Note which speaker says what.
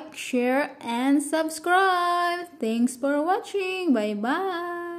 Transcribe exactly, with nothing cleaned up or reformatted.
Speaker 1: like, share, and subscribe. Thanks for watching. Bye bye.